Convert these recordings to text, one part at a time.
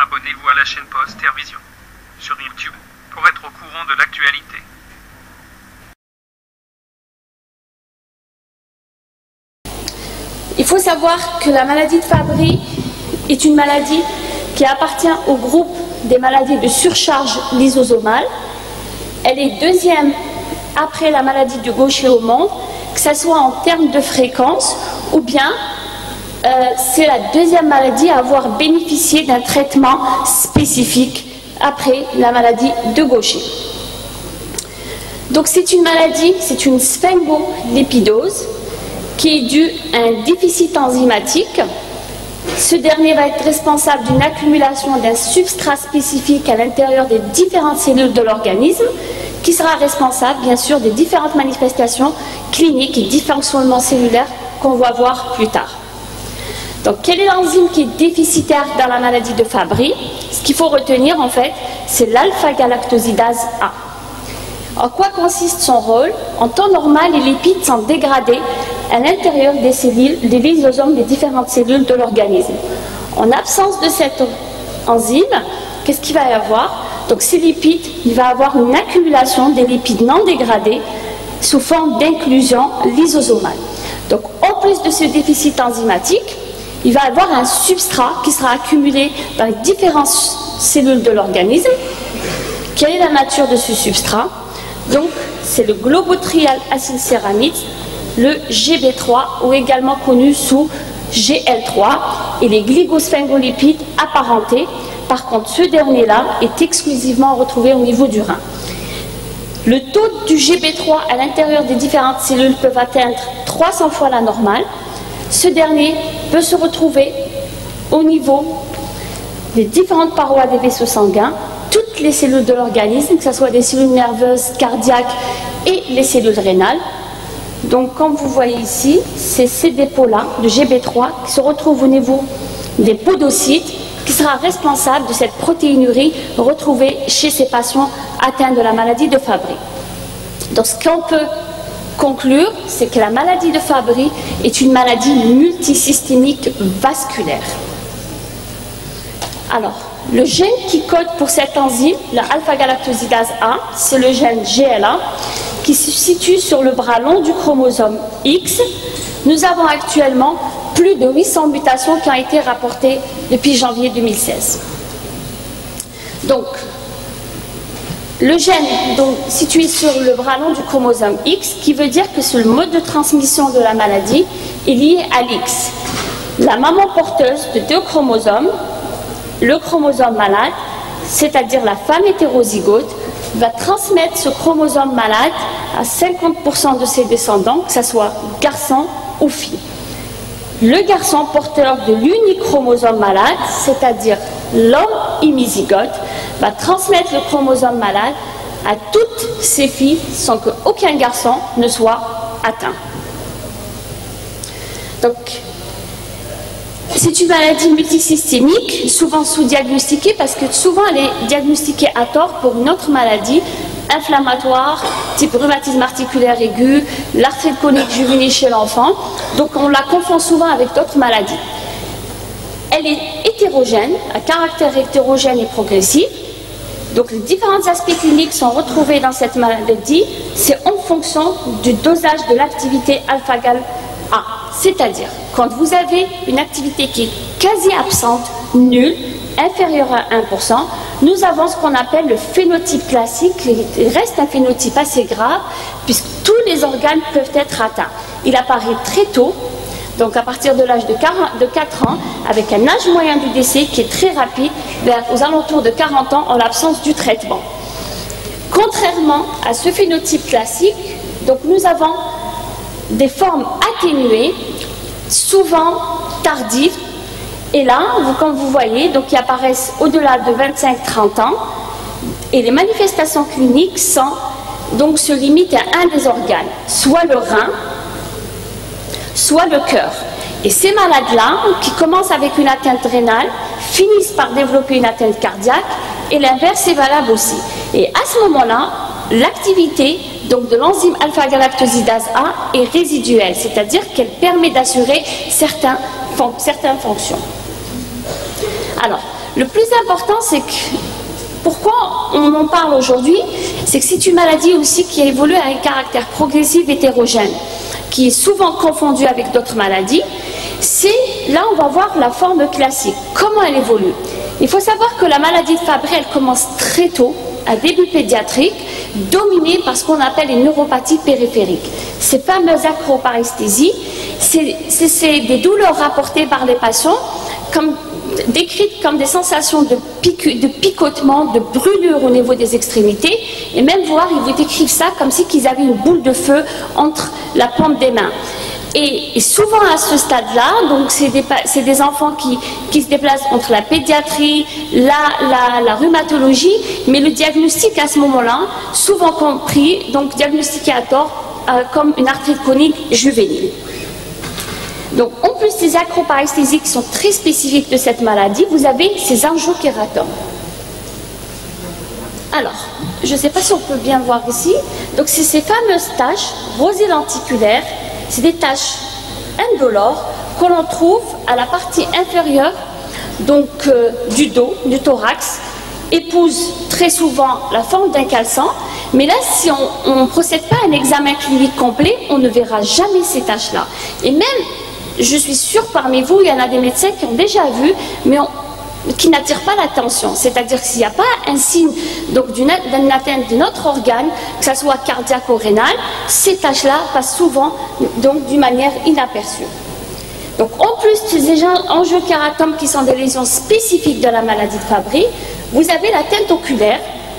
abonnez-vous à la chaîne Post Terre Vision sur YouTube pour être au courant de l'actualité. Il faut savoir que la maladie de Fabry est une maladie qui appartient au groupe des maladies de surcharge lysosomale. Elle est deuxième après la maladie de Gaucher au monde, que ce soit en termes de fréquence ou bien c'est la deuxième maladie à avoir bénéficié d'un traitement spécifique après la maladie de Gaucher. Donc c'est une maladie, c'est une sphingolipidose qui est due à un déficit enzymatique. Ce dernier va être responsable d'une accumulation d'un substrat spécifique à l'intérieur des différentes cellules de l'organisme, qui sera responsable, bien sûr, des différentes manifestations cliniques et dysfonctionnements cellulaires qu'on va voir plus tard. Donc, quelle est l'enzyme qui est déficitaire dans la maladie de Fabry? Ce qu'il faut retenir, en fait, c'est l'alpha-galactosidase A. En quoi consiste son rôle? En temps normal, les lipides sont dégradés à l'intérieur des cellules, des lysosomes des différentes cellules de l'organisme. En absence de cette enzyme, qu'est-ce qu'il va y avoir? Donc ces lipides, il va y avoir une accumulation des lipides non dégradés sous forme d'inclusion lysosomale. Donc en plus de ce déficit enzymatique, il va y avoir un substrat qui sera accumulé dans les différentes cellules de l'organisme. Quelle est la nature de ce substrat? Donc c'est le globotrial acylcéramide, le GB3, ou également connu sous GL3, et les glycosphingolipides apparentés. Par contre, ce dernier-là est exclusivement retrouvé au niveau du rein. Le taux du GB3 à l'intérieur des différentes cellules peut atteindre 300 fois la normale. Ce dernier peut se retrouver au niveau des différentes parois des vaisseaux sanguins, toutes les cellules de l'organisme, que ce soit des cellules nerveuses, cardiaques et les cellules rénales. Donc, comme vous voyez ici, c'est ces dépôts-là de GB3 qui se retrouvent au niveau des podocytes, qui sera responsable de cette protéinurie retrouvée chez ces patients atteints de la maladie de Fabry. Donc, ce qu'on peut conclure, c'est que la maladie de Fabry est une maladie multisystémique vasculaire. Alors, le gène qui code pour cette enzyme, la alpha-galactosidase A, c'est le gène GLA, qui se situe sur le bras long du chromosome X. Nous avons actuellement plus de 800 mutations qui ont été rapportées depuis janvier 2016. Donc, le gène situé sur le bras long du chromosome X, qui veut dire que c'est le mode de transmission de la maladie, est lié à l'X. La maman porteuse de deux chromosomes, le chromosome malade, c'est-à-dire la femme hétérozygote, va transmettre ce chromosome malade à 50% de ses descendants, que ce soit garçon ou fille. Le garçon porteur de l'unique chromosome malade, c'est-à-dire l'homme hémizygote, va transmettre le chromosome malade à toutes ses filles sans qu'aucun garçon ne soit atteint. Donc, c'est une maladie multisystémique, souvent sous-diagnostiquée, parce que souvent elle est diagnostiquée à tort pour une autre maladie inflammatoire, type rhumatisme articulaire aigu, l'arthrite chronique juvénile chez l'enfant. Donc on la confond souvent avec d'autres maladies. Elle est hétérogène, à caractère hétérogène et progressif. Donc les différents aspects cliniques sont retrouvés dans cette maladie, c'est en fonction du dosage de l'activité alpha-gal A. C'est-à-dire, quand vous avez une activité qui est quasi absente, nulle, inférieure à 1%, nous avons ce qu'on appelle le phénotype classique, il reste un phénotype assez grave, puisque tous les organes peuvent être atteints. Il apparaît très tôt, donc à partir de l'âge de 4 ans, avec un âge moyen du décès qui est très rapide, aux alentours de 40 ans en l'absence du traitement. Contrairement à ce phénotype classique, donc nous avons des formes atténuées, souvent tardives, et là, comme vous voyez, donc, qui apparaissent au-delà de 25-30 ans, et les manifestations cliniques se limitent à un des organes, soit le rein, soit le cœur. Et ces malades-là, qui commencent avec une atteinte rénale, finissent par développer une atteinte cardiaque, et l'inverse est valable aussi. Et à ce moment-là, l'activité donc de l'enzyme alpha-galactosidase A est résiduelle, c'est-à-dire qu'elle permet d'assurer certaines fonctions. Alors, Le plus important, c'est que pourquoi on en parle aujourd'hui, c'est que c'est une maladie aussi qui a évolué à un caractère progressif hétérogène, qui est souvent confondue avec d'autres maladies. Là, on va voir la forme classique, comment elle évolue. Il faut savoir que la maladie de Fabry, elle commence très tôt, à début pédiatrique, dominée par ce qu'on appelle les neuropathies périphériques. Ces fameuses acroparesthésies, c'est des douleurs rapportées par les patients, décrites comme des sensations de picotement, de brûlure au niveau des extrémités, et même voir, ils vous décrivent ça comme si ils avaient une boule de feu entre la paume des mains. Et souvent à ce stade-là, donc c'est des enfants qui se déplacent entre la pédiatrie, la rhumatologie, mais le diagnostic à ce moment-là, souvent compris, donc diagnostiqué à tort comme une arthrite chronique juvénile. Donc en plus des acroparesthésies qui sont très spécifiques de cette maladie, vous avez ces angiokératomes. Alors, je ne sais pas si on peut bien voir ici, donc c'est ces fameuses taches rosées lenticulaires. C'est des taches indolores que l'on trouve à la partie inférieure donc, du dos, du thorax, épousent très souvent la forme d'un caleçon. Mais là, si on ne procède pas à un examen clinique complet, on ne verra jamais ces taches-là. Et même, je suis sûre parmi vous, il y en a des médecins qui ont déjà vu, mais qui n'attirent pas l'attention. C'est-à-dire que s'il n'y a pas un signe d'une atteinte de notre organe, que ce soit cardiaque ou rénal, ces taches-là passent souvent d'une manière inaperçue. Donc en plus des angiokératomes qui sont des lésions spécifiques de la maladie de Fabry, vous avez la teinte oculaire.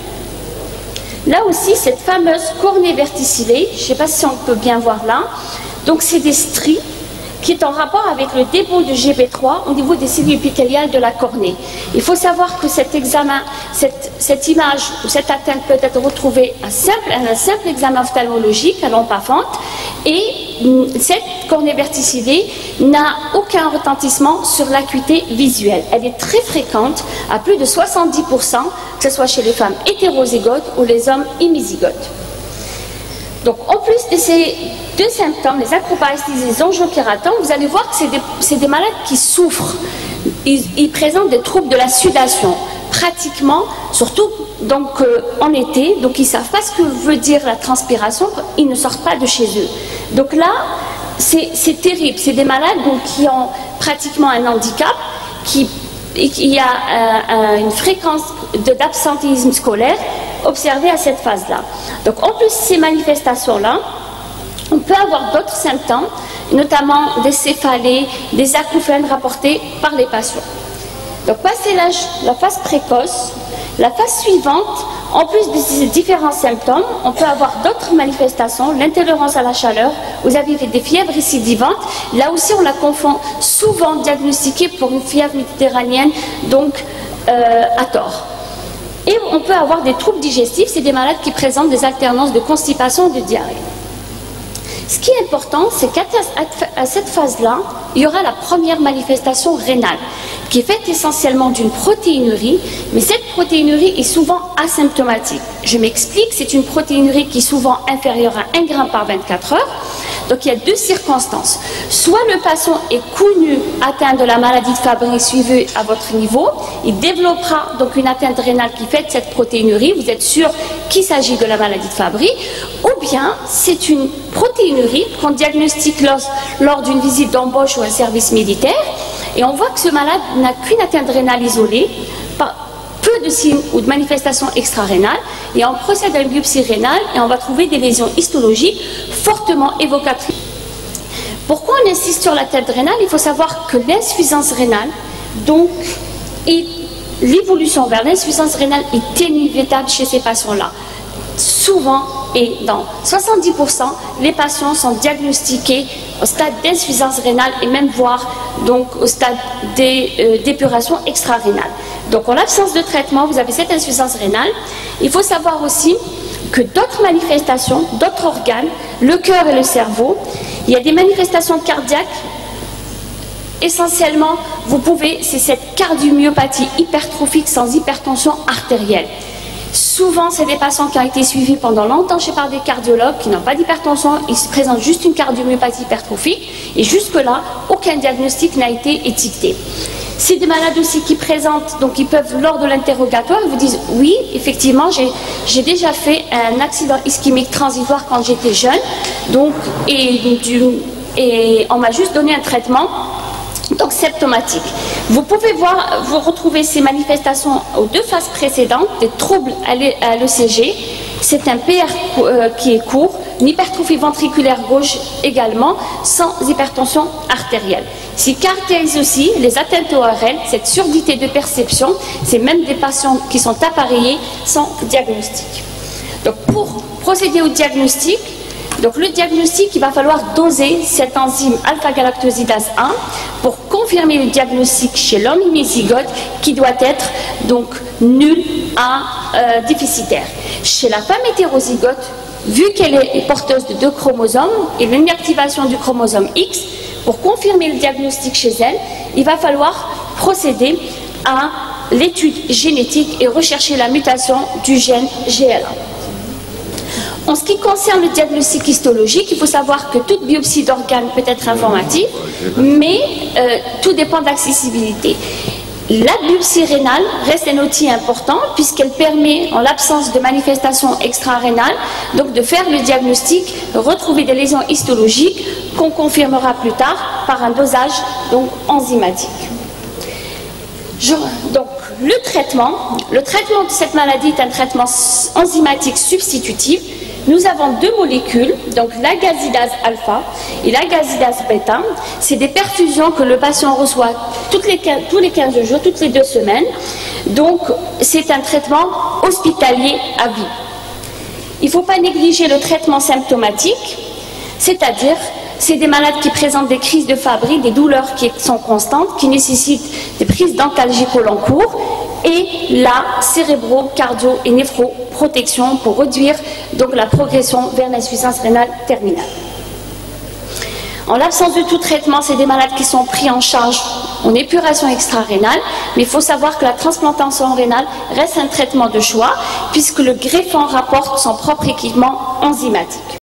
Là aussi, cette fameuse cornée verticillée, je ne sais pas si on peut bien voir là, donc c'est des stries qui est en rapport avec le dépôt de GB3 au niveau des cellules épithéliales de la cornée. Il faut savoir que cet examen, cette image ou cette atteinte peut être retrouvée à un simple examen ophtalmologique à lampe à fente, et cette cornée verticillée n'a aucun retentissement sur l'acuité visuelle. Elle est très fréquente, à plus de 70%, que ce soit chez les femmes hétérozygotes ou les hommes hémizygotes. Donc, en plus de ces deux symptômes, les acroparesthésies et les angiokératomes, vous allez voir que c'est des malades qui souffrent. Ils présentent des troubles de la sudation, pratiquement, surtout donc, en été. Donc, ils ne savent pas ce que veut dire la transpiration, ils ne sortent pas de chez eux. Donc là, c'est terrible. C'est des malades donc, qui ont pratiquement un handicap, il y a une fréquence d'absentéisme scolaire observée à cette phase-là. Donc en plus de ces manifestations-là, on peut avoir d'autres symptômes, notamment des céphalées, des acouphènes rapportés par les patients. Donc passé l'âge, la phase précoce, la phase suivante, en plus de ces différents symptômes, on peut avoir d'autres manifestations, l'intolérance à la chaleur, vous avez des fièvres récidivantes, là aussi on la confond souvent diagnostiquée pour une fièvre méditerranéenne, donc à tort. Et on peut avoir des troubles digestifs, c'est des malades qui présentent des alternances de constipation et de diarrhée. Ce qui est important, c'est qu'à cette phase-là, il y aura la première manifestation rénale, qui est faite essentiellement d'une protéinurie, mais cette protéinurie est souvent asymptomatique. Je m'explique, c'est une protéinurie qui est souvent inférieure à 1 gramme par 24 heures. Donc il y a deux circonstances. Soit le patient est connu atteint de la maladie de Fabry suivie à votre niveau, il développera donc une atteinte rénale qui fait de cette protéinurie, vous êtes sûr qu'il s'agit de la maladie de Fabry, ou bien c'est une protéinurie qu'on diagnostique lors d'une visite d'embauche ou un service militaire, et on voit que ce malade n'a qu'une atteinte rénale isolée, peu de signes ou de manifestations extra-rénales, et on procède à une biopsie rénale et on va trouver des lésions histologiques fortement évocatrices. Pourquoi on insiste sur l'atteinte rénale? Il faut savoir que l'insuffisance rénale, donc, et l'évolution vers l'insuffisance rénale est inévitable chez ces patients-là. Souvent, et dans 70%, les patients sont diagnostiqués au stade d'insuffisance rénale et même voire donc au stade d'épuration extra-rénale. Donc en l'absence de traitement, vous avez cette insuffisance rénale. Il faut savoir aussi que d'autres manifestations, d'autres organes, le cœur et le cerveau, il y a des manifestations cardiaques. Essentiellement, c'est cette cardiomyopathie hypertrophique sans hypertension artérielle. Souvent, c'est des patients qui ont été suivis pendant longtemps par des cardiologues qui n'ont pas d'hypertension, ils se présentent juste une cardiomyopathie hypertrophique et jusque-là, aucun diagnostic n'a été étiqueté. C'est des malades aussi qui présentent, donc ils peuvent, lors de l'interrogatoire, ils vous disent oui, effectivement, j'ai déjà fait un accident ischémique transitoire quand j'étais jeune, donc, et on m'a juste donné un traitement donc symptomatique. Vous pouvez vous retrouver ces manifestations aux 2 phases précédentes, des troubles à l'ECG, c'est un PR qui est court, une hypertrophie ventriculaire gauche également, sans hypertension artérielle. Ce qui caractérise aussi les atteintes ORL, cette surdité de perception, c'est même des patients qui sont appareillés sans diagnostic. Donc pour procéder au diagnostic, donc le diagnostic, il va falloir doser cette enzyme alpha-galactosidase 1 pour confirmer le diagnostic chez l'homme hémizygote qui doit être donc nul à déficitaire. Chez la femme hétérozygote, vu qu'elle est porteuse de 2 chromosomes et une activation du chromosome X, pour confirmer le diagnostic chez elle, il va falloir procéder à l'étude génétique et rechercher la mutation du gène GL1. En ce qui concerne le diagnostic histologique, il faut savoir que toute biopsie d'organes peut être informative, mais tout dépend de l'accessibilité. La biopsie rénale reste un outil important puisqu'elle permet, en l'absence de manifestations extra-rénales, donc de faire le diagnostic, retrouver des lésions histologiques qu'on confirmera plus tard par un dosage donc, enzymatique. Donc, le traitement de cette maladie est un traitement enzymatique substitutif. Nous avons 2 molécules, donc la gazidase alpha et la gazidase bêta. C'est des perfusions que le patient reçoit tous les 15 jours, toutes les 2 semaines. Donc, c'est un traitement hospitalier à vie. Il ne faut pas négliger le traitement symptomatique, c'est-à-dire, c'est des malades qui présentent des crises de Fabry, des douleurs qui sont constantes, qui nécessitent des prises d'antalgiques au long cours, et la cérébro-, cardio- et néphroprotection pour réduire donc la progression vers l'insuffisance rénale terminale. En l'absence de tout traitement, c'est des malades qui sont pris en charge en épuration extra-rénale, mais il faut savoir que la transplantation rénale reste un traitement de choix puisque le greffon rapporte son propre équipement enzymatique.